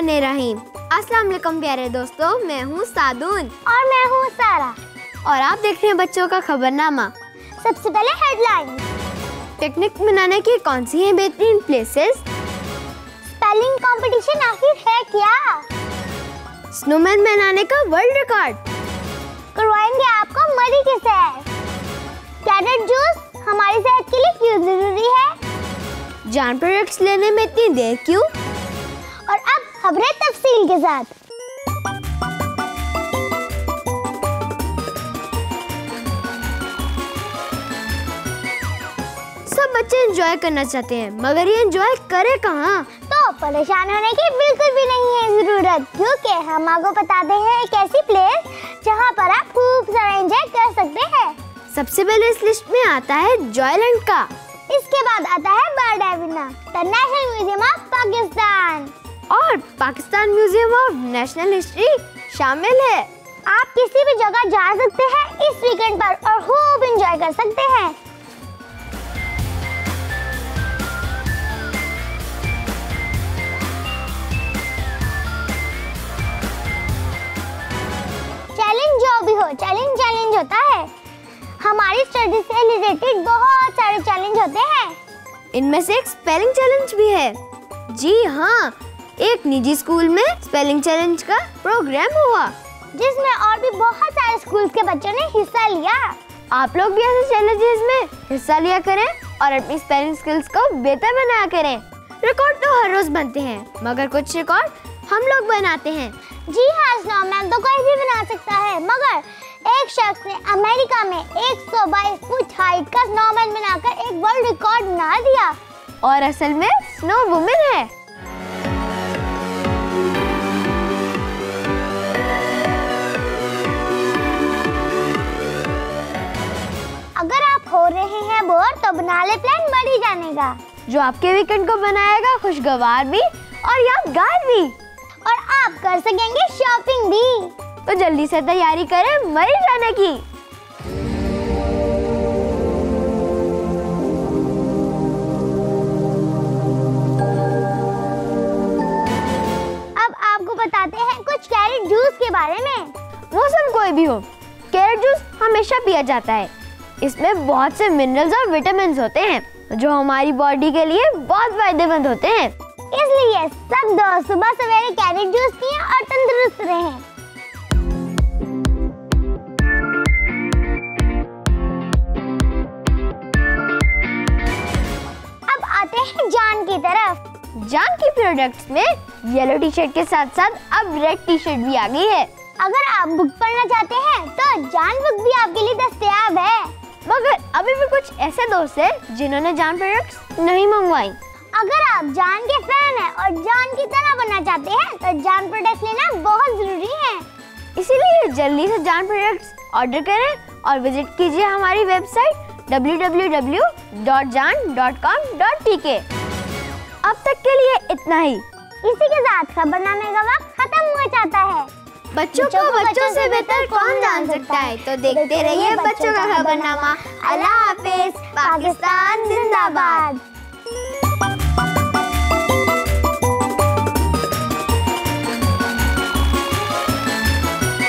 बिस्मिल्लाहिर्रहमानिर्रहीम। अस्सलाम वालेकुम प्यारे दोस्तों, मैं हूँ सादून और मैं हूँ सारा और आप देख रहे हैं बच्चों का खबरनामा। सबसे पहले हेडलाइन। पिकनिक मनाने की कौन सी है बेहतरीन प्लेसेस? स्पेलिंग कंपटीशन आखिर है क्या? स्नोमैन बनाने का वर्ल्ड रिकॉर्ड। करवाएंगे आपको मरी की सैर। कैरेट जूस हमारी सेहत के लिए क्यों जरूरी है? जान प्रोडक्ट्स लेने में इतनी देर क्यों? और अब खबरें तफसील के साथ। सब बच्चे एंजॉय करना चाहते हैं, मगर ये एंजॉय करे कहाँ? तो परेशान होने की बिल्कुल भी नहीं है जरूरत, क्योंकि हम आपको बताते हैं एक ऐसी प्लेस जहाँ पर आप खूब सारा एंजॉय कर सकते हैं। सबसे पहले इस लिस्ट में आता है जॉयलैंड का। इसके बाद आता है बर्ड एविना, the National Museum of Pakistan, और Pakistan Museum of National History शामिल है। आप किसी भी जगह जा सकते हैं इस वीकेंड पर और खूब एंजॉय कर सकते हैं। चैलेंज जो भी हो, चैलेंज होता है। हमारी स्टडी से रिलेटेड बहुत सारे चैलेंज होते हैं। इनमें से एक स्पेलिंग चैलेंज भी है। जी हाँ, एक निजी स्कूल में स्पेलिंग चैलेंज का प्रोग्राम हुआ, जिसमें और भी बहुत सारे स्कूल के बच्चों ने हिस्सा लिया। आप लोग भी ऐसे चैलेंजेस में हिस्सा लिया करें और अपनी स्पेलिंग स्किल्स को बेहतर बनाया करें। रिकॉर्ड तो हर रोज बनते हैं, मगर कुछ रिकॉर्ड हम लोग बनाते हैं। जी हाँ, स्नोमैन तो कोई भी बना सकता है, मगर एक शख्स ने अमेरिका में 122 फुट हाइट का स्नोमैन बनाकर एक वर्ल्ड रिकॉर्ड बना दिया, और असल में स्नो वुमेन है। अगर आप हो रहे हैं बोर तो बना ले प्लान मरी जाने का, जो आपके वीकेंड को बनाएगा खुशगवार भी और यादगार भी, और आप कर सकेंगे शॉपिंग भी। तो जल्दी से तैयारी करें मरी जाने की। अब आपको बताते हैं कुछ कैरेट जूस के बारे में। मौसम कोई भी हो, कैरेट जूस हमेशा पिया जाता है। इसमें बहुत से मिनरल्स और विटामिन्स होते हैं जो हमारी बॉडी के लिए बहुत फायदेमंद होते हैं। इसलिए सब दोस्त सुबह सवेरे कैरेट जूस पिएं और तंदुरुस्त रहें। अब आते हैं जान की तरफ। जान की प्रोडक्ट्स में येलो टी शर्ट के साथ साथ अब रेड टी शर्ट भी आ गई है। अगर आप बुक पढ़ना चाहते हैं तो जान बुक भी आपके लिए दस्तयाब है। मगर अभी भी कुछ ऐसे दोस्त हैं जिन्होंने जान प्रोडक्ट्स नहीं मंगवाई। अगर आप जान के फैन हैं और जान की तरह बनना चाहते हैं तो जान प्रोडक्ट्स लेना बहुत जरूरी है। इसीलिए जल्दी से जान प्रोडक्ट्स ऑर्डर करें और विजिट कीजिए हमारी वेबसाइट www.jan.com.tk। अब तक के लिए इतना ही। इसी के साथ खबरनामे का वक्त खत्म हुआ चाहता है। बच्चों को बच्चों से बेहतर कौन जान सकता है, तो देखते रहिए बच्चों का खबरनामा। अल्लाह हाफिज। पाकिस्तान जिंदाबाद।